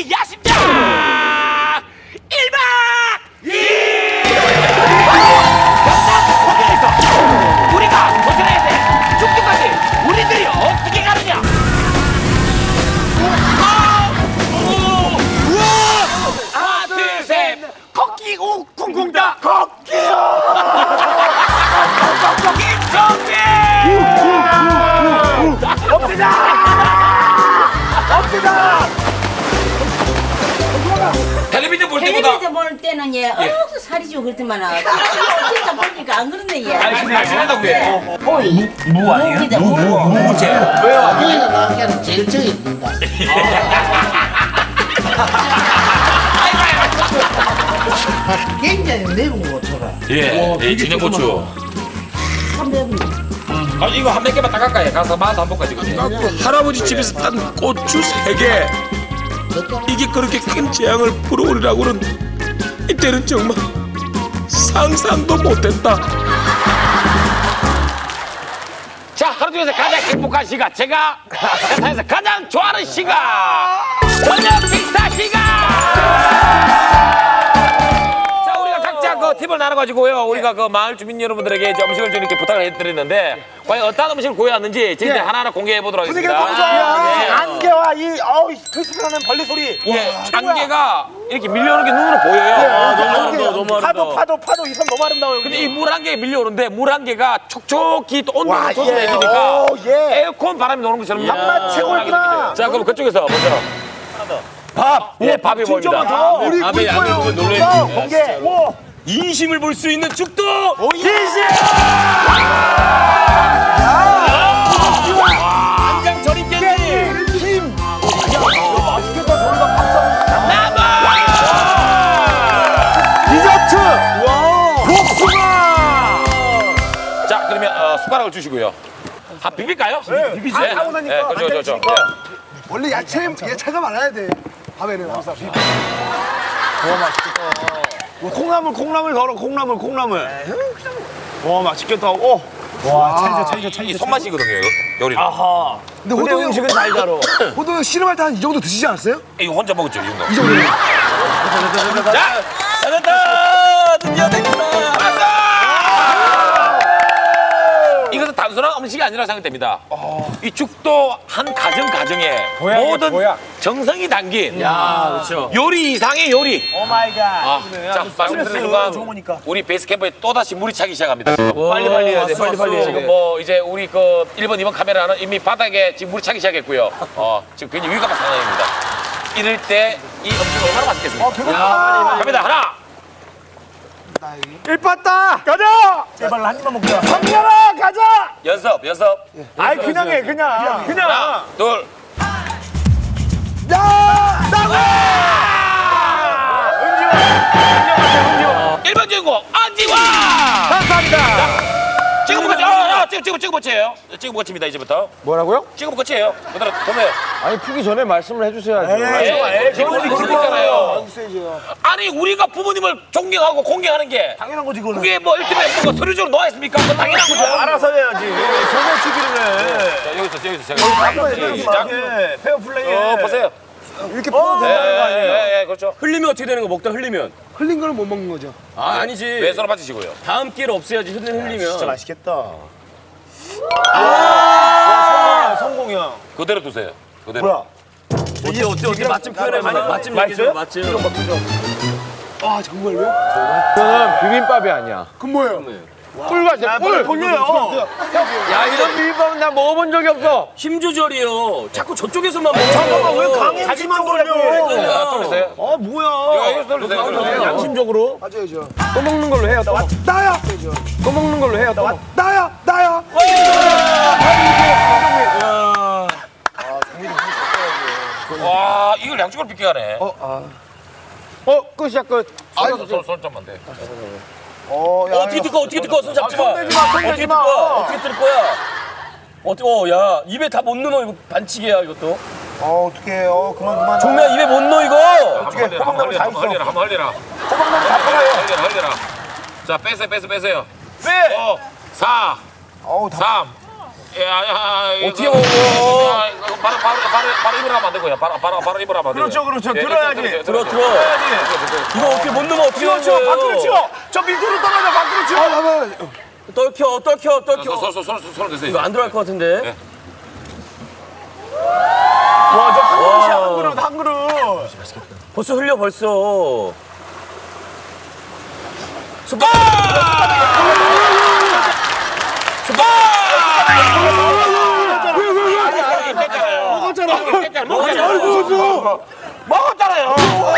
우리의 야심작 1박 2일 경남 공연에서 우리가 도전해야 돼. 죽기까지 우리들이 어떻게 가느냐. 하나 둘 셋 걷기 오 쿵쿵다 걷기요. 김정기 엎드자 엎드자. 텔레비전 볼 때보다 텔레비전 볼 때는 예, 살이 좀 그렇지만 진짜 보니까 안 그렇네 예. 아니 근데 지낸다고 해. 무 아니에요? 무무제 왜요? 그래서 나한테는 제일 적입니다. 굉장히 매운 고추라. 예, 진해고추. 아 이거 한 몇 개만 닦을까요? 가서 맛 한번 보까지. 할아버지 집에서 딴 고추 3개. 이게 그렇게 큰 재앙을 불어오리라고는 이때는 정말 상상도 못했다. 자, 하루 중에서 가장 행복한 시간, 제가 세상에서 가장 좋아하는 시간, 저녁 식사 시간. 자, 우리가 각자 그 팁을 나눠가지고요, 우리가 그 마을 주민 여러분들에게 이제 음식을 좀 이렇게 부탁을 해드렸는데, 과연 어떤 음식을 구해왔는지 저희들 하나하나 공개해 보도록 하겠습니다. 안개와 이 크리스피하는 벌레 소리. 예, 안개가 이렇게 밀려오는 게 눈으로 보여요. 너무 아름다워. 파도 이 섬 너무 아름다워요. 근데 이 물 안개가 밀려오는데 물 안개가 촉촉히 또 온도를 조절해주니까 에어컨 바람이 노는 것처럼 밥맛 최고구나. 자, 그럼 그쪽에서 먼저 밥! 예, 밥이 보입니다. 우리 밥이 안 되는 놀래요. 공개. 인심을 볼 수 있는 죽도! 인심! 안장 절임 깻잎! 김! 맛있겠다. 저희가 밥상. 나무! 디저트! 복숭아! 자, 그러면 숟가락을 주시고요. 비빌까요? 네, 비비지. 하고 나니까. 그렇죠. 원래 야채가 많아야 돼. 밥에는 항상. 와, 맛있겠다. 콩나물 덜어, 콩나물. 와, 맛있겠다. 와, 찰져. 이 손맛이거든요, 요리는. 아하. 근데 음식은 잘 다뤄. 호동형 씨름할 때 한 이 정도 드시지 않았어요? 이거 혼자 먹었죠, 이 정도. 이 정도. 자, 잘했다! 드디어 됐구나! 왔어! 이것은 단순한 음식이 아니라 생각됩니다. 이 죽도 한 가정에 모든 정성이 담긴 그렇죠. 요리 이상의 요리. 오 마이 갓. 자, 말씀드린 순간 우리 베이스 캠프에 또다시 물이 차기 시작합니다. 지금. 빨리 해야 돼. 빨리. 지금 뭐 이제 우리 그 1번, 2번 카메라는 이미 바닥에 지금 물이 차기 시작했고요. 지금 굉장히 위급한 상황입니다. 이럴 때 이 음식 얼마나 맛있겠습니까? 배고프다. 갑니다. 하나. 일빠따 가자. 제발 한 입만 먹자. 성렬아 가자. 연습. 아이 그냥 해 그냥. 하나, 둘. 야 나가. 은지원. 1번 주인공 안지환. 감사합니다. 지금 거치예요. 지금 거칩니다 이제부터. 뭐라고요? 지금 거치예요. 그다음 보세요. 아니 푸기 전에 말씀을 해주셔야죠. 지금 우리 그러잖아요. 아니 우리가 부모님을 존경하고 공경하는 게 당연한 거지 그거는. 그게 뭐 일팀에 뭐가 서류적으로 나와 있습니까? 그건 당연한 거죠. 알아서 해야지. 소개시기를 해. 자, 여기서 제가 시작. 페어 플레이. 보세요. 이렇게 풀어도 된다는 거 아니에요? 예, 그렇죠. 흘리면 어떻게 되는 거? 먹다 흘리면. 흘린 거는 못 먹는 거죠. 아니지. 왼손으로 받치시고요. 다음 기회를 없애야지 흘리면. 진짜 맛있겠다. 성공이야. 그대로 두세요. 그대로. 뭐야? 어때? 맛집 표현해. 맛집 맛있어요? 맛집. 아 정말요? 이거는 비빔밥이 아니야. 그럼 뭐예요? 꿀 같아. 꿀. 돌려요. 야 이런 비빔밥은 나 먹어본 적이 없어. 힘 조절이요. 자꾸 저쪽에서만 먹어. 잠깐만 왜 강행지만 돌려? 돌리세요. 아 뭐야? 여기서 돌리세요. 양심적으로. 맞아야죠. 또 먹는 걸로 해요. 또. 나야. 또 먹는 걸로 해요. 또. 나야. 와, 이걸 양쪽으로 비껴가네. 끝이야 끝. 손 좀만 돼. 어떻게 들 거야? 손 잡지 마. 손대지 마. 어떻게 들 거야? 야 입에 다 못 넣어. 이거 반칙이야 이것도. 어떡해. 그만. 종미야 입에 못 넣어 이거. 어떻게 호박나무 다 있어. 한번 흘려라. 호박나무 다 팔아요. 흘려라. 자, 빼세요. 빼. 5, 4, 어우 3, 어떻게 먹어? 바로 입으로 하면 안 되고요. 바로 입으로 하면 안 돼요. 그렇죠, 그렇죠. 들어야지. 들어. 이거 어떻게 못 넣으면 어떻게 하는 치워, 거예요? 밖으로 치워. 저 밑으로 떨어져, 밖으로 치워. 떨켜. 손 드세요. 이거 안 들어갈 것 같은데? 네. 와, 저 한 그릇이야, 한 그릇, 한 그릇. 벌써 흘려 벌써. 먹었잖아요.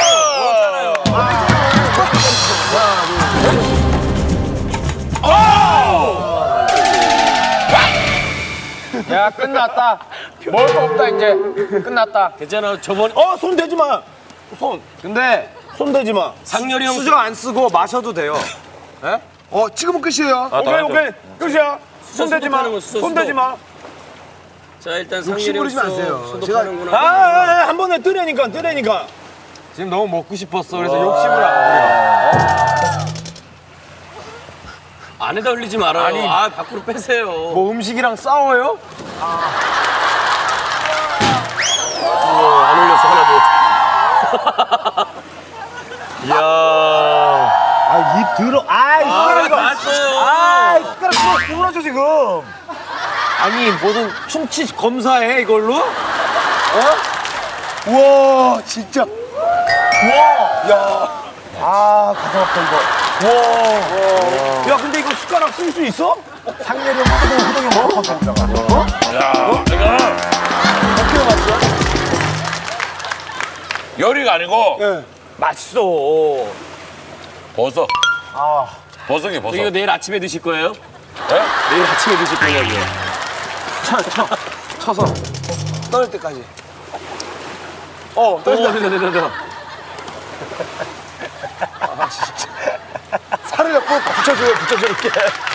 야 끝났다. 먹을 거 없다 이제. 끝났다. 괜찮아. 저번 손 대지 마. 근데 손 대지 마. 상렬이 형 수저 안 쓰고 마셔도 돼요. 지금은 끝이에요. 오케이. 끝이야. 손 대지 마. 파는 거, 수저, 손 대지 마. 자 일단 상렬이 욕심 형 부리지 마세요. 수도 제가- 파는구나. 한 번에 뜨려니까. 지금 너무 먹고 싶었어. 그래서 욕심을 안 부려. 안에다 흘리지 말아요. 아니. 밖으로 빼세요. 뭐 음식이랑 싸워요? 안 흘렸어 하나도. 이야. 입 들어. 숟가락 이거. 맞았어요. 숟가락 구부러져 지금. 아니 무슨 충치 검사해 이걸로? 우와, 진짜. 우와, 야. 가슴 아파 이거. 우와. 야, 근데 이거 숟가락 쓸 수 있어? 상렬이 형, 호동이 형 먹어. 요리가 아니고 예. 맛있어. 버섯. 버섯이 버섯. 이거 내일 아침에 드실 거예요? 네? 내일 아침에 드실 거냐고요. 쳐서 떨릴 때까지. 된다. 살을 꼭 붙여줘요, 붙여줄게.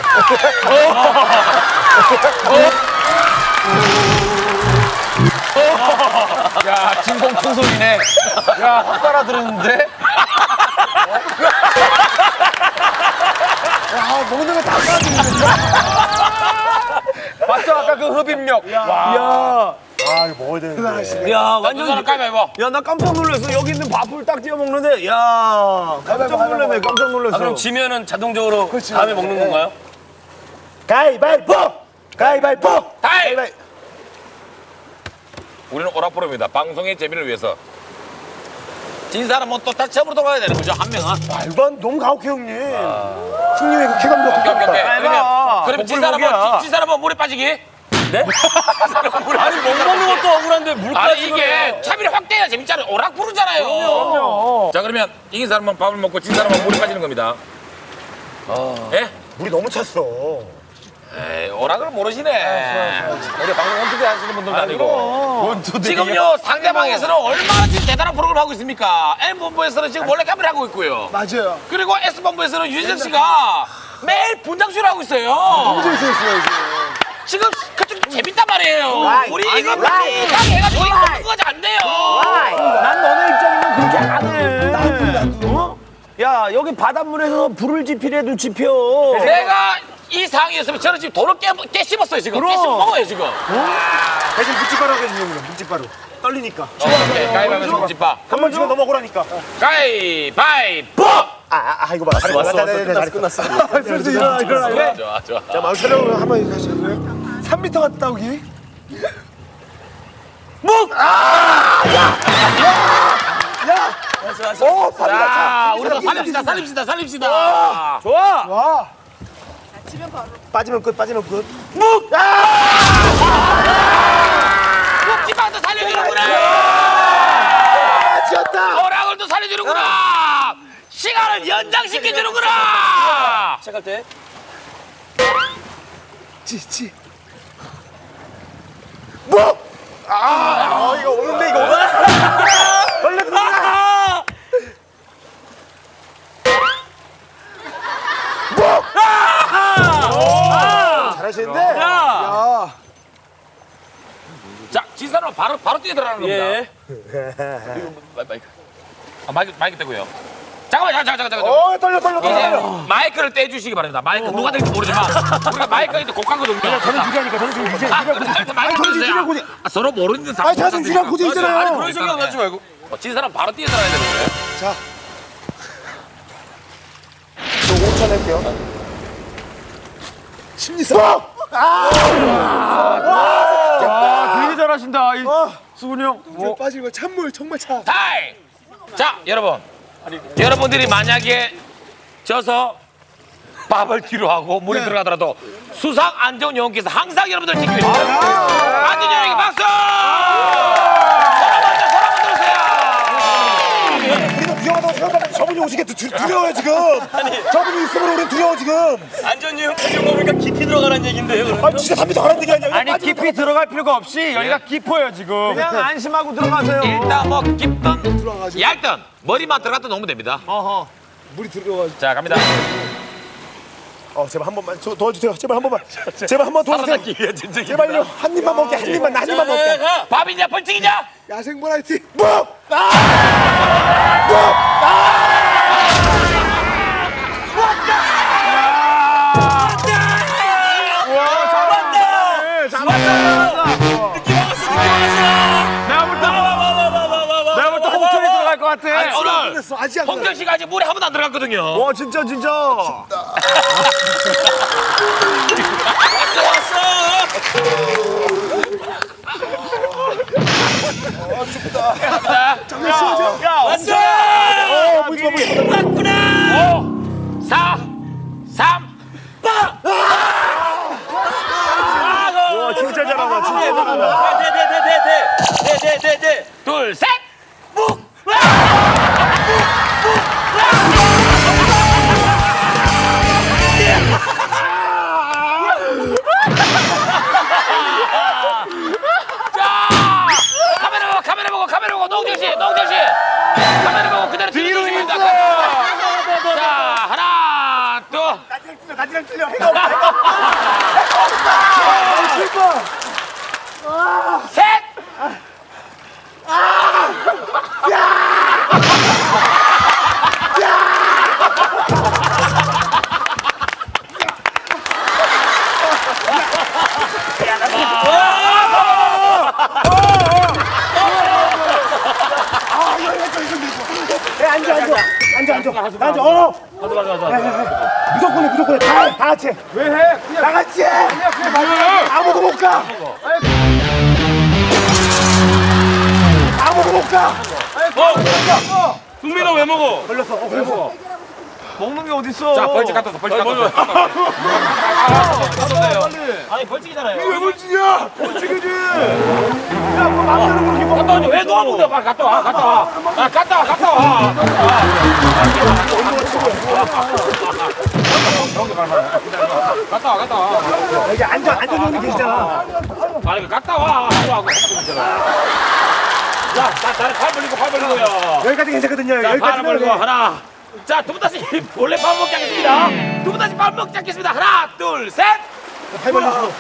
야 진공 청소기네. 야확 따라들었는데? 먹는 거 다 따라주는데. 맞죠 아까 그 흡입력. 이거 먹어야 되는데. 야 완전 완전 사람 가위바위보. 야, 나 깜짝 놀랐어. 여기 있는 밥을 딱 띄워 먹는데, 야, 깜짝 놀랐네, 깜짝 놀랐어. 그럼 지면은 자동적으로 다음에 먹는 건가요? 가위바위보! 가위바위보! 다이. 우리는 오락프로입니다. 방송의 재미를 위해서. 진 사람은 또 다시 처음으로 돌아가야 되는 거죠, 한 명은. 말도 안 너무 가혹해, 형님. 형님의 그 쾌감도 오케이. 없다. 그러면 진 복불복이야. 사람은 물에 빠지기. 네? 아니 못 먹는 것도 억울한데 물까지. 아니 이게 차비를 확대해야 재밌잖아요. 오락프로잖아요. 그럼요. 자 그러면 이긴 사람은 밥을 먹고 진 사람은 물에 빠지는 겁니다. 예? 물이 너무 찼어. 에이, 오락을 모르시네. 우리 방송 원투대 하시는 분들도 아니고. 지금요 상대방에서는 얼마나 지금 대단한 프로그램을 하고 있습니까? M본부에서는 지금 몰래 카메라 하고 있고요. 맞아요. 그리고 S본부에서는 유재석 씨가 매일 분장쇼를 하고 있어요. 너무 재밌었어요, 지금 그쪽 재밌단 말이에요. 우리 이거 빨리 해가지고 이거 먹는 거지 안 돼요. 난 너네 입장이면 그렇게 안 해. 나도. 야, 여기 바닷물에서 불을 지피래도 지펴. 내가 이 상황이었으면 저는 지금 돌을 깨 씹었어요 지금. 깨 씹어 먹어요 지금. 대신 묵직바로 하겠습니다, 묵직바로. 떨리니까. 오케이, 가위바위보 집밥. 한 번 치면 넘어오라니까. 가위바위보. 이거 봐. 왔어. 끝났어. 일어나. 좋아. 자, 마을 촬영을 한번 하시고요. 3m 갔다 오기. 자, 우리도 살립시다. 와. 빠지면 끝, 빠지면 끝. 집밥도 살려주는구나. 지었다. 오락을도 살려주는구나. 시간을 연장시켜주는구나. 시작할 때. 지. 이거 오는데, 이거 오는데. 걸렸다. 잘하시는데? 야. 자, 진 사람은 바로 뛰어 들어가는 겁니다. 예. 마이크 떼고요. 잠깐만. 떨려. 이제 마이크를 떼주시기 바랍니다. 마이크 누가 될지 모르지만 우리가 마이크가 이제 곡하거든요. 저는 유리하니까 저는 지금 유리한 마이크 저는 지금 유리한 고지. 서로 모르는 사람. 아니 저는 유리한 고지 있잖아요. 그런 생각 하지 말고. 진 사람 바로 뛰어들어야 되는 거예요. 자, 저 5천 할게요. 심리사. 되게 잘하신다. 수근이 형. 빠진 거 찬물 정말 차. 타임! 자, 여러분. 여러분들이 만약에 져서 밥을 뒤로 하고 물에 들어가더라도 수상 안전요원께서 항상 여러분들 지키고 있습니다. 안전요원에게 박수! 손 한번 들으세요! 우리가 위험하다고 생각하는데 저분이 오시겠다. 두려워요 지금. 저분이 있으면 우린 두려워 지금. 안전유형 표정 보니까 깊이 들어가라는 얘긴데요. 아 진짜 담배 더 가는 얘기 아니야? 아니 깊이 들어갈 필요가 없이 여기가 깊어요 지금. 그냥 안심하고 들어가세요. 일단 뭐 깊든 얇든 머리만 들어갔다 놓으면 됩니다. 물이 들어가지고. 자, 갑니다. 제발 한 번만 도와주세요. 제발 한 번만. 제발 한 번 도와주세요. 제발요. 한 입만 먹게. 한 입만 먹게. 밥이냐 벌칙이냐? 야생 버라이티. 묵! 내가 볼 때 홍철이 들어갈 것 같아. 아니, 오늘 아직 안 홍철 씨가 아직 물에 한 번도 안 들어갔거든요. 와 진짜. 왔어! 왔구나! 5, 4, 3, 와 진짜 잘한다. 진짜 잘한다. 둘, 셋! 자! 카메라 보고, 노홍철 씨! 카메라 보고 그대로 뒤로 있습니다. 자, 하나, 둘. 나지랑 틀려. 해가 없다. 셋! 앉아. 무조건 해. 다 같이. 왜 해? 다 같이. 아무도 못 가. 아무도 못 가. 국민아 왜 먹어? 걸렸어. 먹는 게 어딨어? 자, 벌칙 갖다 줘. 아니, 벌칙이잖아요. 왜 벌칙이야? 벌칙이지. 야, 뭐 맘대로 그렇게 먹어. 갔다 와줘. 왜 놓아먹는데? 빨리 갔다 와. 갔다 와. 여기 앉아놓는 계시잖아. 아니, 갔다 와. 자, 다리 팔 벌리고요. 여기까지 괜찮거든요. 자, 여기까지 팔을 벌리고 하나. 자, 두 분 다시 원래 밥 먹지 않겠습니다. 두 분 다시 밥 먹지 않겠습니다. 하나, 둘, 셋. 팔 벌리시고.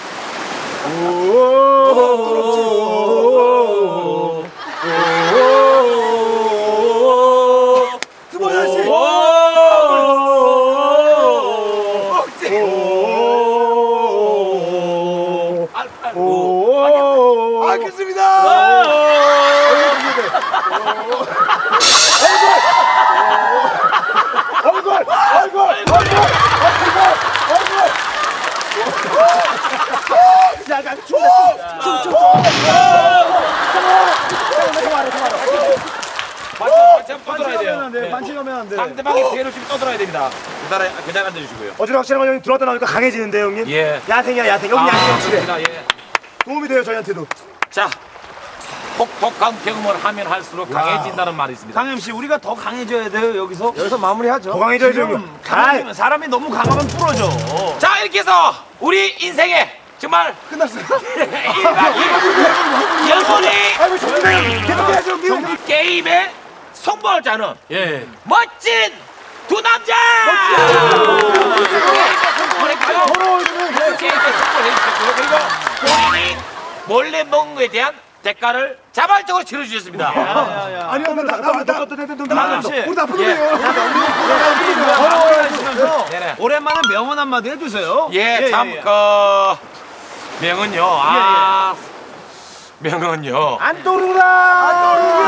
두 번 다시. 알겠습니다. 얼굴. 약간 춤. 떠들어야 돼요. 반칙하면 안 돼. 상대방의 피해를 좀 떠들어야 됩니다. 그다음에 앉아주시고요. 어제 확실한 건 형님 들어왔다 나오니까 강해지는데 형님. 예. 야생이야 야생. 여기 야생 확실해. 그렇습니다. 예. 도움이 돼요 저희한테도. 자, 혹독한 경험을 하면 할수록 강해진다는 말이 있습니다. 강현 씨, 우리가 더 강해져야 돼요. 여기서 마무리하죠. 더 강해져야죠, 지금 형님. 강하면 사람이 너무 강하면 부러져. 자, 이렇게 해서 우리 인생에 정말 끝났어요. 영원히 아이고 정말 계속해야죠 형님. 게임의 성공자는 멋진 두 남자! 게임의 성공을 해주셨고요. 그리고 본인이 몰래 먹는 거에 대한 대가를 자발적으로 치러주셨습니다. 아니, 우리 나쁜 예. 놈이에요. 걸어오시면서 네네. 오랜만에 명언 한마디 해주세요. 예, 참, 명은요, 명은요. 안 떠오르라.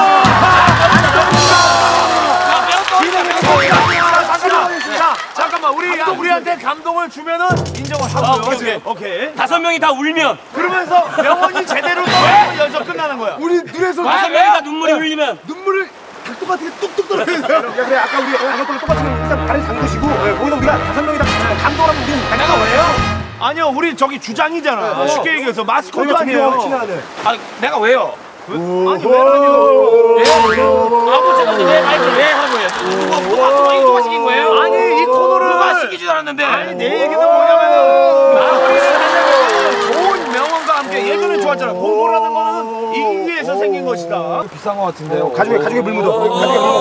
잠깐만, 우리한테 감동을 주면은 인정을 하고요. 오케이. 5명이 다 울면 그러면서 명언이 제대로 떠오르면 연습 끝나는 거야. 우리 눈에서 5명이 다 눈물이 흘리면 눈물을 닭똥같은 게 뚝뚝 떨어져요. 그래, 아까 우리 아까랑 똑같은 거 일단 발을 담그시고 거기서 우리가 5명이 다 감동하면 우리는 내가 왜요? 아니요, 우리 저기 주장이잖아. 쉽게 얘기해서 마스코트 아니에요. 내가 왜요? 아니 왜냐면 예? 아버지가 왜 마이크를 왜 하는 거예요? 누가 시킨 거예요? 아니 이 코너를 누가 시키지도 않았는데. 아니 내 얘기는 뭐냐면은 마무리를 하려면 좋은 명언과 함께 예전에 좋았잖아. 공부라는 거는 인기에서 생긴 것이다. 비싼 거 같은데요. 가죽에 물 묻어. 가죽에 물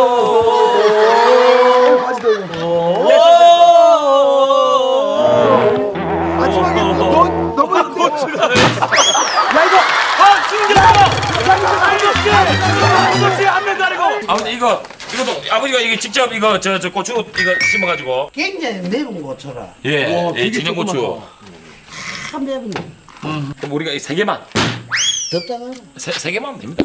묻어. 마지막에 너무 야 이거 아저씨 안면도 아니고 아버지 이것도 아버지가 이게 직접 이거 저 고추 이거 심어가지고 굉장히 매운 거처럼. 예, 진영고추. 참 매운. 그럼 우리가 이 3개만 덥다가. 세 개만 하면 됩니다.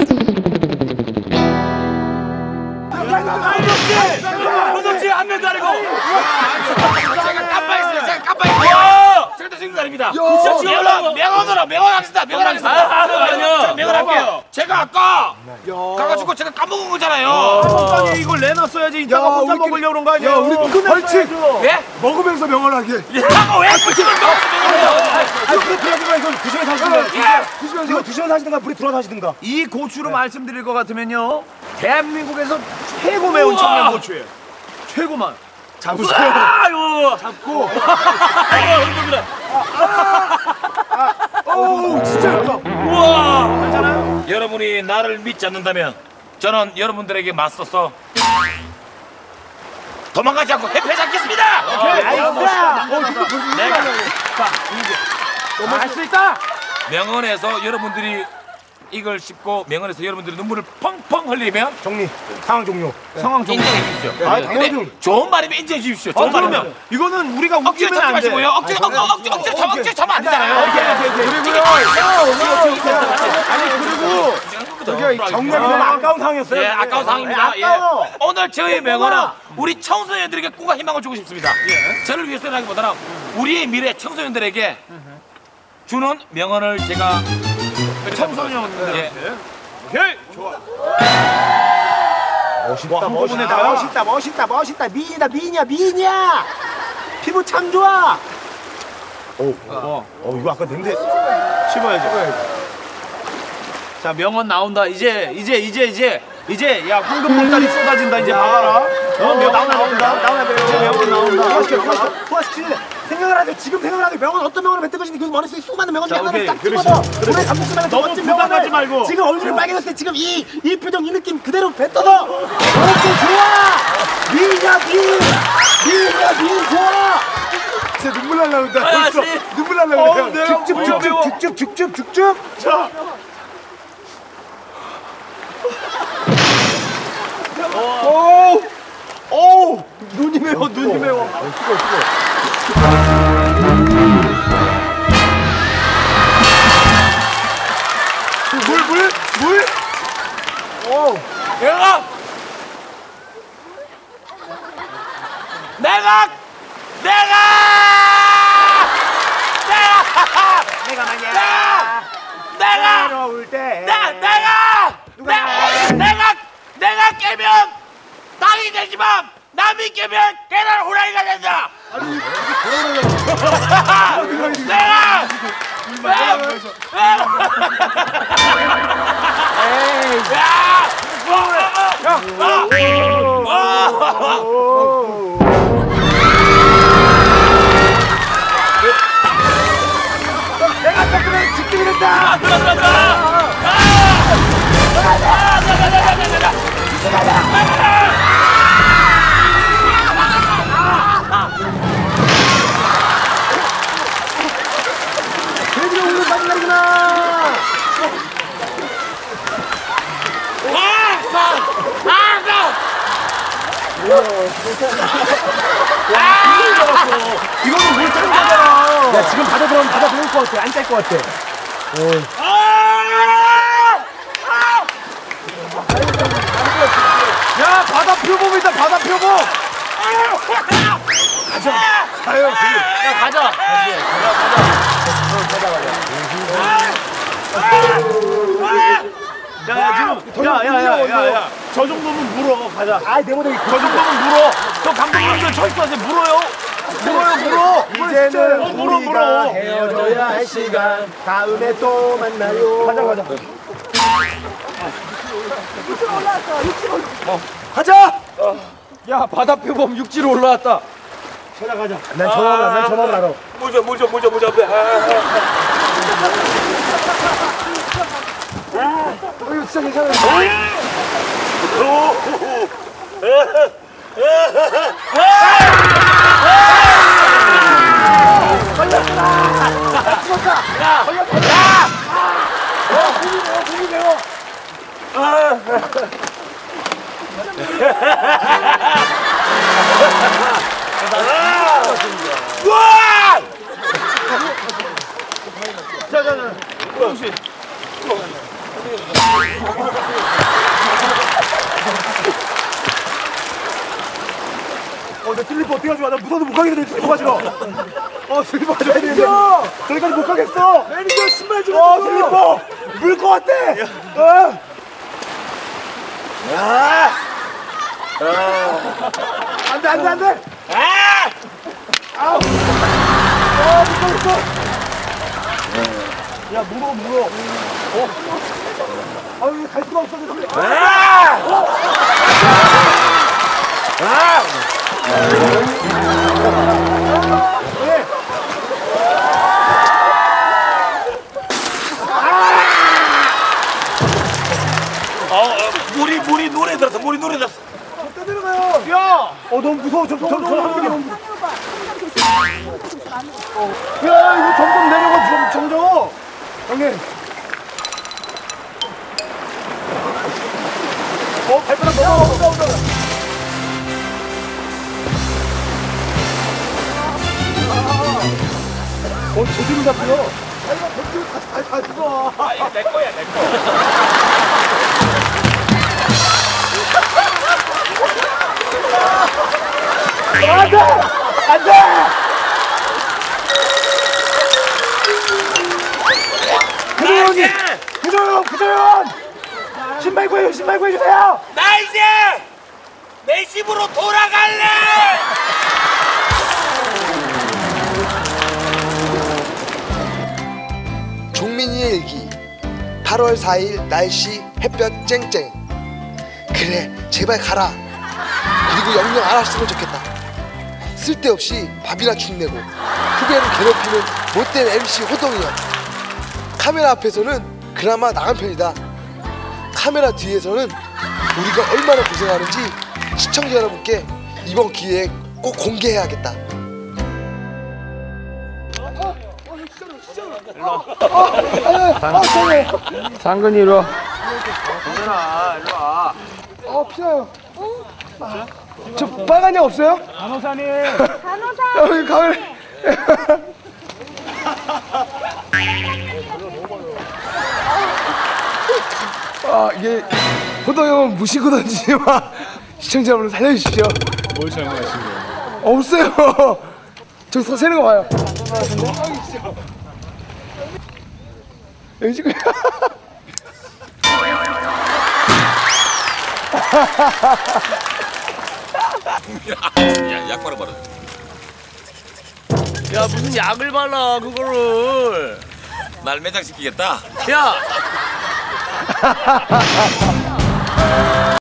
아저씨 안면도 아니고 제가 깜빡했어요. 제가 깜빡했어요. 절대 생각 아닙니다. 명언하겠습니다. 아니요. 명언할게요. 제가 아까 가가지고 제가 까먹은 거잖아요. 아니 이걸 내놨어야지 이따가 혼자 먹으려고 그런 거 아니야? 야, 우리 벌칙 예? 먹으면서 명언하게. 아까 왜 그걸 명언해요? 아니, 그래, 그래가지고 이거 드시면서 하시든가. 드시면서 하시든가, 물에 들어서 하시든가. 이 고추로 말씀드릴 것 같으면요, 대한민국에서 최고 매운 청양고추예요. 최고만. 잡으세요. 아유 잡고. 얼굴이다. 어우, 진짜 예쁘다. 우와. 여러분이 나를 믿지 않는다면 저는 여러분들에게 맞서서 도망가지 않고 해패지 않겠습니다. 내가 할 수 있다. 명언에서 여러분들이 이걸 씹고 명언에서 여러분들이 눈물을 펑펑 흘리면 정리. 상황 종료. 상황 좀. 인정해 주십시오. 아, 근데 당연하죠. 좋은 말이면 인정해 주십시오. 좋은 그러면 말이면 이거는 우리가 억지로 웃기면 잡지 안 돼. 마시고요. 억지로 잡으면 안 되잖아요. 그리고요. 아니, 그리고 저기 정리하기 너무 아까운 상황이었어요. 예, 아까운 상황입니다. 아까워. 예. 오늘 저희 명언은 우리 청소년들에게 꿈과 희망을 주고 싶습니다. 저를 위해서라기보다는 우리의 미래 청소년들에게 주는 명언을 제가 청소년들한테 오케이. 멋있다. 미인이야. 피부 참 좋아. 이거 아까 냄새. 씹어야죠. 자, 명언 나온다. 이제 야 황금 물살이 쏟아진다. 이제 봐봐라. 명언 나온다. 이제 명언 나온다. 포화시키는데 생각을 하세요. 지금 생각을 하세요. 명언 어떤 명언을 뱉을 것인지 그 머릿속에 수많은 명언들 자, 하나를 오케이. 딱 집어서 오늘 감독님한테 너무 멋진 부담하지 명언을 말고. 지금 얼굴이 빨개졌을 때 지금 이 표정 이 느낌 그대로 뱉어서 그렇지 좋아. 미인 좋아. 진짜 눈물 날라 그런다. 벌써 눈물 날라 그래요. 죽죽. 자. 오, 눈이 매워. 물. 내가 깨면 땅이 되지만 남이 깨면 계란 후라이가 된다. 내가 내가 뺏으면 집중이 된다. 그래도 오늘 마지막이구나. 이거는 물 타는 거잖아. 야, 지금 바다 들어가면 바다 배울 것 같아. 안 짤 것 같아. 야, 바다 표범이다, 바다 표범. 가자. 가요. 야, 가자. 야, 지금, 야. 저 정도면 물어. 가자. 아, 내 모델이 저 정도면 물어. 저 감독님들 철수하세요. 물어요. 물어. 이제는 물어. 헤어져야 할 시간. 다음에 또 만나요. 가자. 가자. 야, 바다 표범 육지로 올라왔다. 난 전화를 알아. 물 좀. 이거 진짜 괜찮아요. 내 슬리퍼 어떻게 가져와? 나 무서워서 못 가겠네. 슬리퍼 가지러. 슬리퍼 가져야 되는데. 저기까지 못 가겠어. 매니저 신발 좀. 슬리퍼. 물 것 같아. 안 돼. 야, 물어. 아유, 갈 수가 없어. 물이 노래 들었어. 야! 너무 무서워. 저 한국이 너무 무서워. 야, 이거 점점 내려가, 점점. 형님. 발바닥 넘어온다. 제대로 잡혀. 이거 던지고 다 죽어. 이거 내 거야. 안 돼! 구조연! 신발 구해주세요! 나 이제 내 집으로 돌아갈래. 종민이의 일기 8월 4일 날씨 햇볕 쨍쨍. 그래 제발 가라. 그리고 영영 알았으면 좋겠다. 쓸데없이 밥이나 축내고 후배를 괴롭히는 못된 MC 호동이야. 카메라 앞에서는 그나마 나은 편이다. 카메라 뒤에서는 우리가 얼마나 고생하는지 시청자 여러분께 이번 기회에 꼭 공개해야겠다. 상근이 이리 와. 피나요. 저 빨간 약 없어요? 간호사님. 여기 가을. 이게 호동 형은 무시고 던지지만 시청자 여러분 살려주십시오. 뭘 잘못하신 거예요? 없어요. 저 세는 거 봐요. 여기 지금. 야, 약 바로. 야 무슨 약을 발라 그거를. 날 매장시키겠다. 야